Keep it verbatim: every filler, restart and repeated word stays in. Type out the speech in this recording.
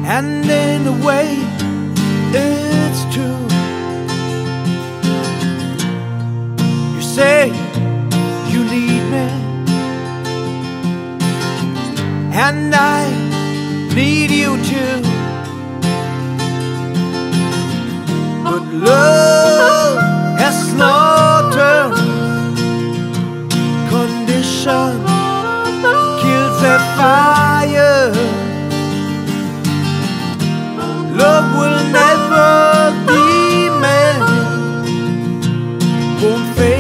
and in a way it's true. You say you need me, and I need you too. But love has no terms, condition kills that fire. Love will never be man, won't fade.